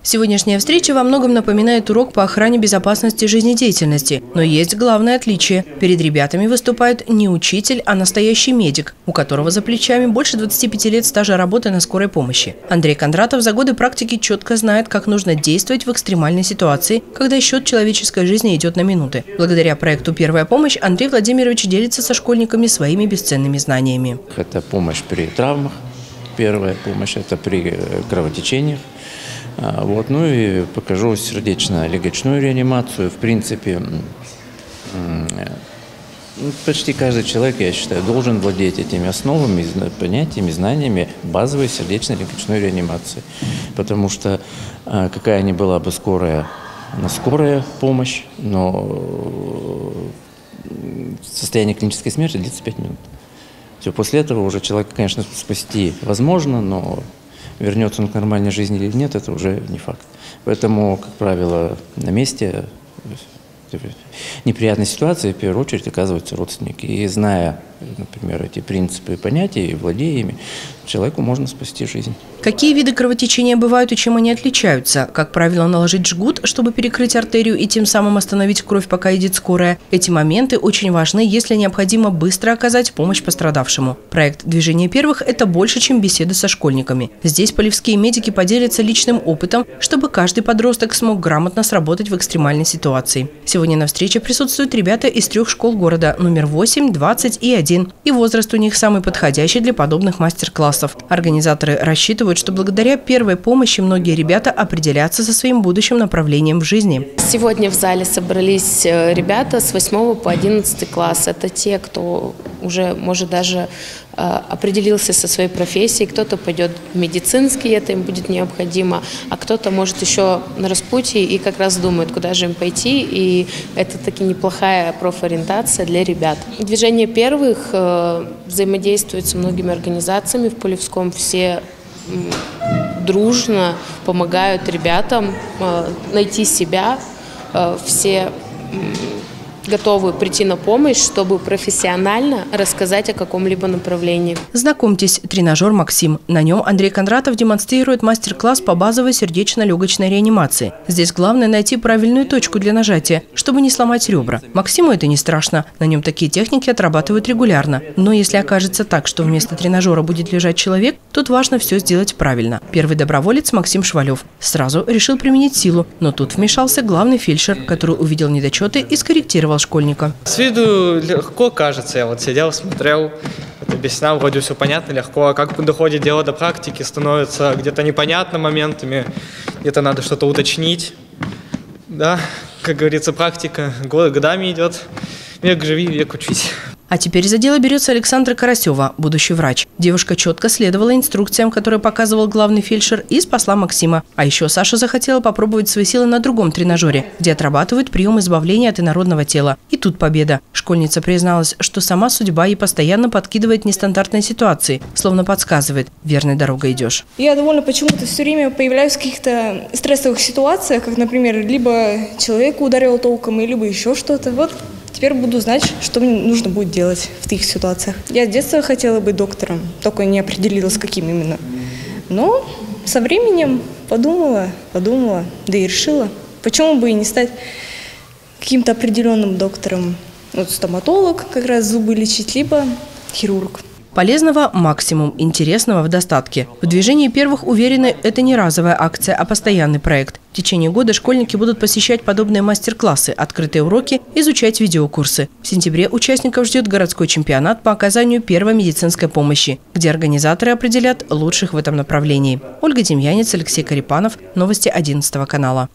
Сегодняшняя встреча во многом напоминает урок по охране безопасности жизнедеятельности. Но есть главное отличие. Перед ребятами выступает не учитель, а настоящий медик, у которого за плечами больше 25 лет стажа работы на скорой помощи. Андрей Кондратов за годы практики четко знает, как нужно действовать в экстремальной ситуации, когда счет человеческой жизни идет на минуты. Благодаря проекту «Первая помощь» Андрей Владимирович делится со школьниками своими бесценными знаниями. Это помощь при травмах, первая помощь – это при кровотечениях. Ну и покажу сердечно-легочную реанимацию. В принципе, почти каждый человек, я считаю, должен владеть этими основами, понятиями, знаниями базовой сердечно-легочной реанимации. Потому что какая ни была бы скорая помощь, но состояние клинической смерти длится 5 минут. Все, после этого уже человека, конечно, спасти возможно, но вернется он к нормальной жизни или нет, это уже не факт. Поэтому, как правило, на месте неприятной ситуации в первую очередь оказываются родственники. И зная, например, эти принципы и понятия, и владея ими, человеку можно спасти жизнь. Какие виды кровотечения бывают и чем они отличаются? Как правило, наложить жгут, чтобы перекрыть артерию и тем самым остановить кровь, пока едет скорая. Эти моменты очень важны, если необходимо быстро оказать помощь пострадавшему. Проект «Движение первых» – это больше, чем беседы со школьниками. Здесь полевские медики поделятся личным опытом, чтобы каждый подросток смог грамотно сработать в экстремальной ситуации. Сегодня на встрече присутствуют ребята из 3 школ города – номер 8, 20 и 1. И возраст у них самый подходящий для подобных мастер-классов. Организаторы рассчитывают, что благодаря первой помощи многие ребята определятся со своим будущим направлением в жизни. Сегодня в зале собрались ребята с 8 по 11 класс. Это те, кто уже, может, даже определился со своей профессией. Кто-то пойдет в медицинский, это им будет необходимо, а кто-то, может, еще на распутье и как раз думает, куда же им пойти. И это таки неплохая профориентация для ребят. Движение первых взаимодействует с многими организациями в Полевском. Все дружно помогают ребятам найти себя, все готовы прийти на помощь, чтобы профессионально рассказать о каком-либо направлении. Знакомьтесь, тренажер «Максим». На нем Андрей Кондратов демонстрирует мастер-класс по базовой сердечно-легочной реанимации. Здесь главное найти правильную точку для нажатия, чтобы не сломать ребра. Максиму это не страшно. На нем такие техники отрабатывают регулярно. Но если окажется так, что вместо тренажера будет лежать человек, тут важно все сделать правильно. Первый доброволец Максим Швалев сразу решил применить силу, но тут вмешался главный фельдшер, который увидел недочеты и скорректировал школьника. С виду легко кажется, я вот сидел, смотрел, объяснял, вроде все понятно, легко, а как доходит дело до практики, становится где-то непонятно моментами, где-то надо что-то уточнить, да, как говорится, практика годами идет, век живи, век учись. А теперь за дело берется Александра Карасева, будущий врач. Девушка четко следовала инструкциям, которые показывал главный фельдшер, и спасла Максима. А еще Саша захотела попробовать свои силы на другом тренажере, где отрабатывают прием избавления от инородного тела. И тут победа. Школьница призналась, что сама судьба ей постоянно подкидывает нестандартные ситуации, словно подсказывает: верной дорогой идешь. Я довольно почему-то все время появляюсь в каких-то стрессовых ситуациях, как, например, либо человека ударил током, либо еще что-то. Вот теперь буду знать, что мне нужно будет делать в таких ситуациях. Я с детства хотела быть доктором, только не определилась, каким именно. Но со временем подумала, да и решила, почему бы и не стать каким-то определенным доктором. Вот стоматолог, как раз зубы лечить, либо хирург. Полезного максимум, интересного в достатке. В движении первых уверены, это не разовая акция, а постоянный проект. В течение года школьники будут посещать подобные мастер-классы, открытые уроки, изучать видеокурсы. В сентябре участников ждет городской чемпионат по оказанию первой медицинской помощи, где организаторы определят лучших в этом направлении. Ольга Демьянец, Алексей Карипанов. Новости 11 канала.